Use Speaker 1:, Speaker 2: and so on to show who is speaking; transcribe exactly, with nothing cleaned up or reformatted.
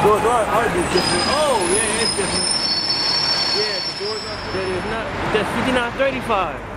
Speaker 1: doors are, are different.
Speaker 2: Oh, yeah, it's different.
Speaker 1: Yeah, the doors are different.
Speaker 2: That is not, that's fifty-nine thirty-five.